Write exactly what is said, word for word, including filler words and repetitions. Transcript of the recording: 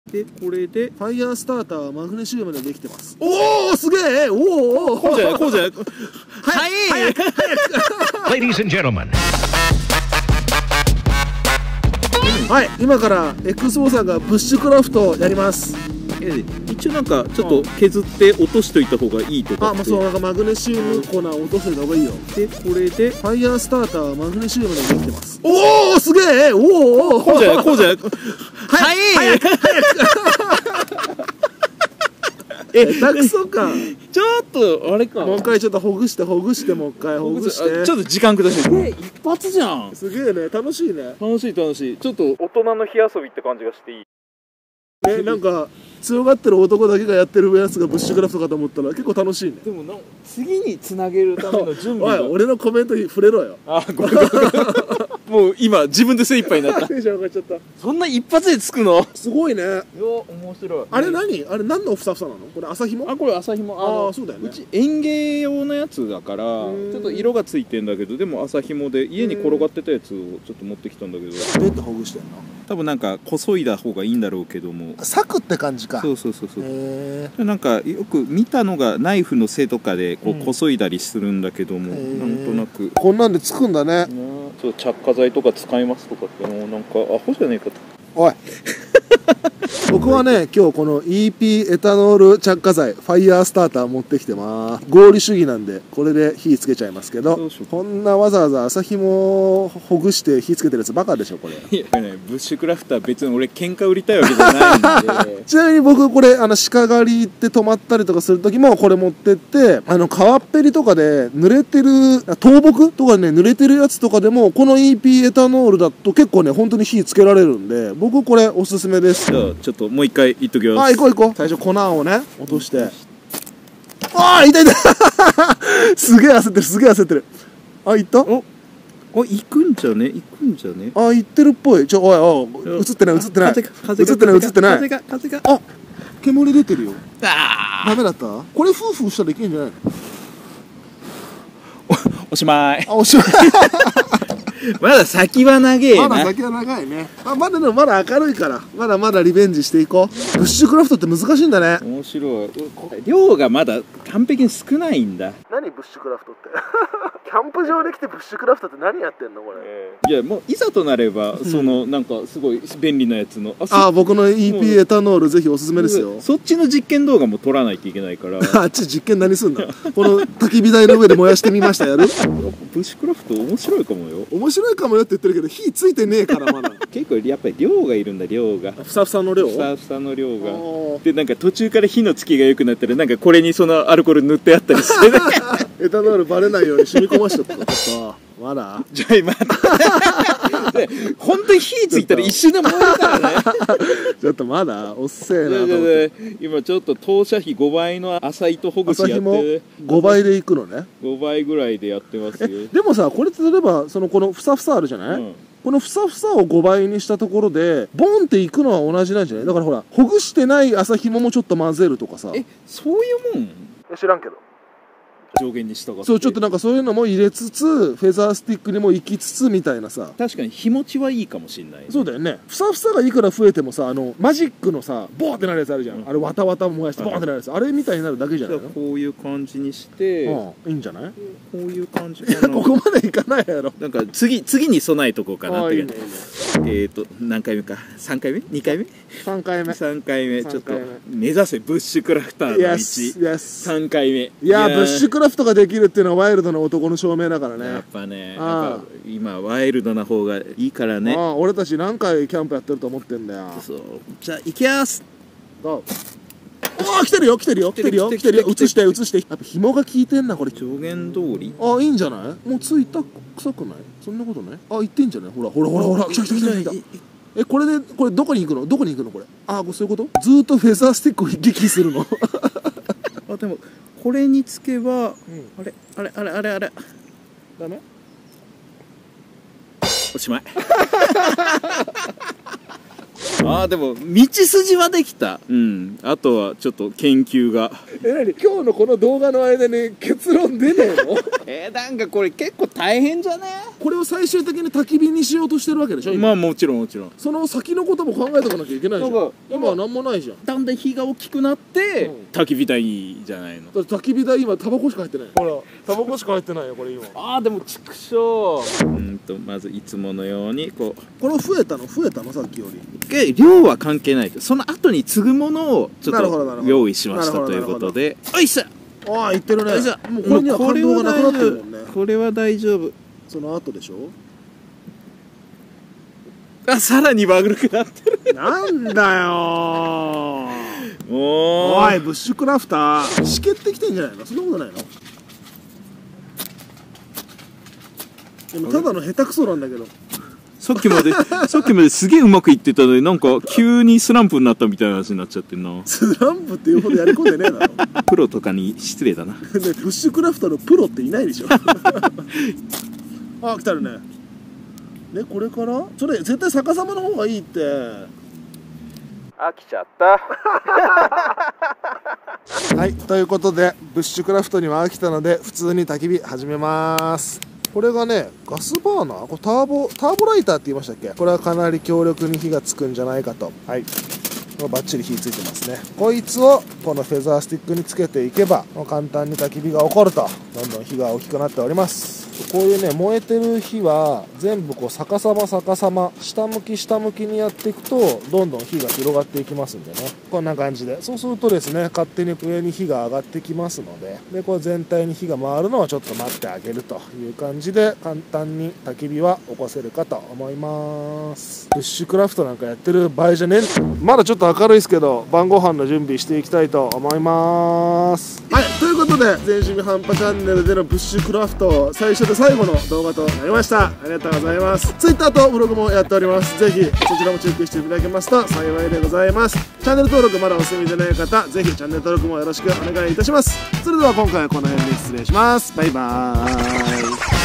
でこれでファイヤースターターはマグネシウムでできてます。おおすげえ。おおおこうじゃないこうじゃないはい早く Ladies and gentlemen. はい、今から X ボさんがブッシュクラフトやります。 一応なんかちょっと削って落としといた方がいいとか。 あ、まあそう、なんかマグネシウム粉を落としといた方がいいよ。 でこれでファイヤースターターはマグネシウムでできてます。おおすげえ。おおこうじゃないこうじゃないはい早くえ、下手くそか。 ちょっとあれか。 もう一回ちょっとほぐしてほぐしてもう一回ほぐして。 ちょっと時間ください。え、一発じゃん。 すげえね、楽しいね。 楽しい楽しい。ちょっと大人の火遊びって感じがしていい。 え、なんか強がってる男だけがやってるやつがブッシュクラフトかと思ったら結構楽しいね。 でもなん次につなげるための準備が。 おい、俺のコメントに触れろよ。 あ、ごめんごめんごめん。もう今自分で精一杯になった。 テンション上がっちゃった。 そんな一発でつくの？ すごいね。 よ、面白い。 あれ何？あれ何のふさふさなの？これ朝ひも？ あ、これ朝ひも。 ああ、そうだよね。 うち園芸用のやつだからちょっと色がついてんだけど、でも朝ひもで家に転がってたやつをちょっと持ってきたんだけど。 どうやってほぐしてんの？ 多分なんかこそいだ方がいいんだろうけども。 裂くって感じか。 そうそうそうそう。 へえ。 なんかよく見たのがナイフの背とかでこうこそいだりするんだけども、なんとなくこんなんでつくんだね。 そう、着火剤とか使いますとかってもうなんかアホじゃねえかと。 おい僕はね、今日この イーピー エタノール着火剤ファイヤースターター持ってきてます。合理主義なんでこれで火つけちゃいますけど、こんなわざわざ朝ひもほぐして火つけてるやつバカでしょこれ。 いやね、ブッシュクラフター別に俺喧嘩売りたいわけじゃないんでちなみに僕これあの鹿狩り行って泊まったりとかする時もこれ持ってって、あの川っぺりとかで濡れてる倒木とかね、濡れてるやつとかでもこの イーピー エタノールだと結構ね本当に火つけられるんで、僕これおすすめです。 じゃあちょっともう一回言っときます。 あ、行こう行こう。最初粉をね落として、ああ痛い痛いすげえ焦ってるすげえ焦ってる。あ、行った？ おあ、行くんじゃね行くんじゃねあ、行ってるっぽい。ちょ、おいおい、映ってない映ってない映ってない映ってない。 風が風があ、煙出てるよ。 あダメだった？これフーフーしたらいけんじゃないの？ おしまい。 あ、おしまいまだ先は長えな。 まだ先は長いね。あ、まだでもまだ明るいからまだまだリベンジしていこう。ブッシュクラフトって難しいんだね。 面白い。量がまだ完璧に少ないんだ。 何ブッシュクラフトってキャンプ場で来てブッシュクラフトって何やってんのこれ、えー、いやもういざとなれば、うん、そのなんかすごい便利なやつのああ、僕の イーピー エタノールぜひおすすめですよ。 そっちの実験動画も撮らないといけないからあっち実験何すんだこの焚き火台の上で燃やしてみましたやるブッシュクラフト面白いかもよ。 面白いかもよって言ってるけど火ついてねえからまだ結構やっぱり量がいるんだ。量がふさふさの量ふさふさの量がで、なんか途中から火のつきが良くなったらなんかこれにそのアルコール塗ってあったりしてねエタノールバレないように染み込ましとくかまだじゃあ今本当に火ついたら一瞬で燃えるからねちょっとまだおっせえなと思って今ちょっと投射費ごばいの浅糸ほぐしやってる。 ごばいでいくのね。 ごばいぐらいでやってますよ。 でもさ、これって例えばそのこのふさふさあるじゃない、うん、このふさふさをごばいにしたところでボンっていくのは同じなんじゃない？だからほらほぐしてない麻ひももちょっと混ぜるとかさ。 え、そういうもん？ 知らんけど上限に従ってそうちょっとなんかそういうのも入れつつフェザースティックにも行きつつみたいなさ。 確かに日持ちはいいかもしれない、ね、 そうだよね。ふさふさがいくら増えてもさ、あのマジックのさボーってなるやつあるじゃん、うん、あれわたわた燃やしてボーってなるやつ、あれみたいになるだけじゃないの？ こういう感じにして、 うん、いいんじゃない？こういう感じかなここまでいかないやろ。なんか次次に備えとこうかなって。いいね、いいね。えっと何回目かさんかいめにかいめさんかいめさんかいめちょっと目指せブッシュクラフターの道。 yes, yes さんかいめ。 いやブッシュクラフトができるっていうのはワイルドな男の証明だからね。 やっぱね、やっぱ今ワイルドな方がいいからね。 ああ、俺たち何回キャンプやってると思ってんだよ。 そうじゃあ行きやす。 どう？おお来てるよ来てるよ来てるよ来てるよ。映して映して。やっぱ紐が効いてんなこれ。 上限通り。 ああ、いいんじゃない？もうついた臭くない？そんなことない？あ、いってんじゃない？ほらほらほらほら来た来た来た来た。え、これでこれどこに行くの？どこに行くのこれ？ああ、そういうこと？ずーっとフェザースティックを行き来するの。 あ、でもこれにつけば、うん、あれあれあれあれあれダメ？ おしまい。 ああでも道筋はできた。うん、あとはちょっと研究が。 え、なに今日のこの動画の間に結論出ねえの？ えー、なんかこれ結構大変じゃね？ これを最終的に焚き火にしようとしてるわけでしょ今。 まあもちろんもちろん。 その先のことも考えておかなきゃいけないじゃん。今は何もないじゃん。 だんだん火が大きくなって、うん、焚き火台じゃないの。 だって焚き火台今タバコしか入ってない。ほらタバコしか入ってないよこれ今。 ああでも畜生。うんとまずいつものようにこう。 これ増えたの増えたのさっきより。 量は関係ないと。その後に継ぐものをちょっと用意しましたということで。おいしょ。 ああ言ってるね。もうこれには感動がなくなってるもんね。 これは大丈夫。 その後でしょ。 あ、さらに悪くなってる。 なんだよー。 おおいブッシュクラフターしけってきてんじゃないの？そんなことないの？でもただの下手くそなんだけど。 さっきまでさっきまですげえうまくいってたのになんか急にスランプになったみたいな話になっちゃってんな。 スランプっていうほどやり込んでねえだろ。 プロとかに失礼だな。ね、 ブッシュクラフターのプロっていないでしょ。あ、来たるね。ね、これからそれ絶対逆さまの方がいいって。 飽きちゃった。 はい、ということでブッシュクラフトには飽きたので普通に焚き火始めます。これがねガスバーナー、これターボターボライターって言いましたっけ。これはかなり強力に火がつくんじゃないかと。はい、バッチリ火ついてますね。こいつをこのフェザースティックにつけていけば簡単に焚き火が起こると、どんどん火が大きくなっております。こういうね燃えてる火は全部こう逆さま逆さま下向き下向きにやっていくとどんどん火が広がっていきますんでね、こんな感じで。そうするとですね勝手に上に火が上がってきますので、でこれ全体に火が回るのはちょっと待ってあげるという感じで簡単に焚き火は起こせるかと思います。ブッシュクラフトなんかやってる場合じゃねえ。まだちょっと明るいですけど晩ご飯の準備していきたいと思います。はい、ということで全趣味半端チャンネルでのブッシュクラフト最初で最後の動画となりました。ありがとうございます。 Twitter とブログもやっております。ぜひそちらもチェックしていただけますと幸いでございます。チャンネル登録まだお済みでない方ぜひチャンネル登録もよろしくお願いいたします。それでは今回はこの辺で失礼します。バイバーイ。